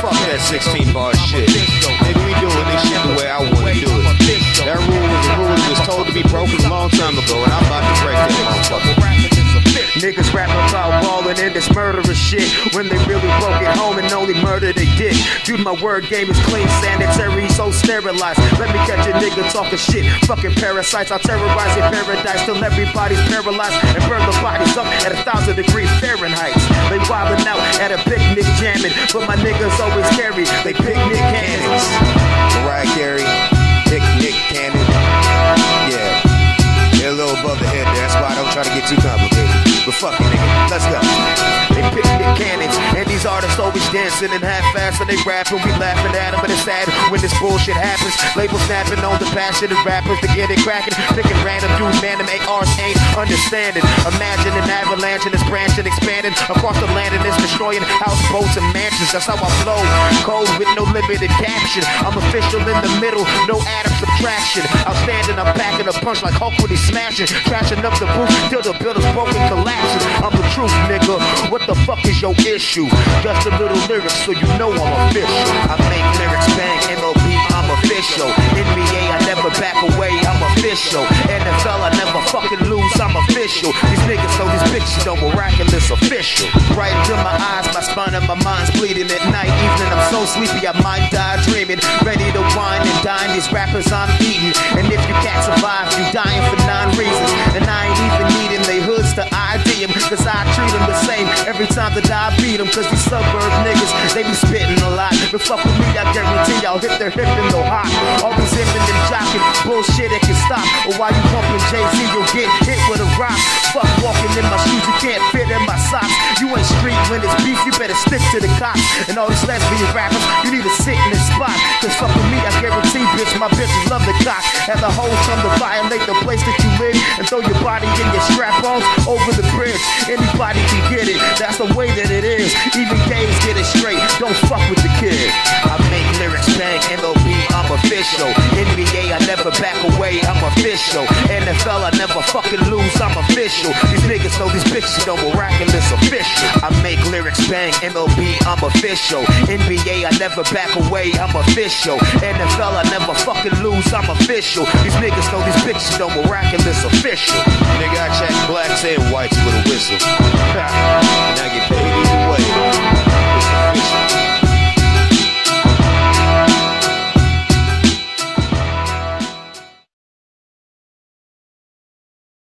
fuck that 16 bar shit. Nigga, we doing this shit the way I wanna do it. That rule was a rule that was told to be broken a long time ago, and I'm about to break that motherfucker. Niggas rap about ballin' in this murderous shit when they really broke it home and only murder they did. Dude, my word game is clean, sanitary, so sterilized. Let me catch a nigga talking shit, fucking parasites. I'll terrorize your paradise till everybody's paralyzed and burn the bodies up at 1,000 degrees Fahrenheit. They wildin' out at a picnic jamming, but my niggas always carry they picnic cannons. Mariah Carey, picnic cannon. Yeah, they're a little above the head there. That's why I don't try to get too complicated. But fuck it, nigga, let's go. They picnic cannons, and these artists always dancing and half-fast when they rapping. We laughing at them, but it's sad when this bullshit happens. Labels snapping on the passionate rappers to get it cracking. Picking random dudes, man, to make ours ain't understanding. Imagine an avalanche and it's branching, expanding across the land and it's destroying houseboats and mansions. That's how I flow, cold with no limited caption. I'm official in the middle, no add up subtraction. Outstanding, I'm packing a punch like Hulk when he's smashing, trashing up the booth till the building's broken, collapsing. I'm the truth, nigga. What the fuck is your issue? Just a little lyrics so you know I'm official. I make lyrics bang, MLB, I'm official. NBA, I never back away, I'm official. NFL, I never fucking lose, I'm official. These niggas know these bitches don't miraculous official. Right into my eyes, my spine and my mind's bleeding at night. Evening, I'm so sleepy, I might die dreaming. Ready to wine and dine these rappers I'm eating. And if you can't survive, you dying for 9 reasons. And I ain't even needing they hoods to ID them, cause I treat them the same every time that I beat them. Cause these suburb niggas, they be spitting a lot. But fuck with me, I guarantee y'all hit their hip and go hot. Always hemming and jocking, bullshit it can stop. Or while you pumping Jay-Z, you'll get hit with a rock. Fuck walking in my shoes, you can't fit in my socks. You ain't street when it's beef, you better stick to the cops. And all these lesbian rappers, you need to sit in this spot. Cause fuck with me, I guarantee, bitch, my bitches love the cock. Have the hoes come to violate the place that you live and throw your body in your strap-ons over the bridge. Anybody can get it, that's the way that it is. Even gays get it straight, don't fuck with the kid. I make lyrics bang, MLB, I'm official. NBA, I never back away, I'm official. NFL, I never fucking lose, I'm official. These niggas know these bitches don't miraculous official. I make lyrics bang, MLB, I'm official. NBA, I never back away, I'm official. NFL, I never fucking lose, I'm official. These niggas know these bitches don't miraculous official.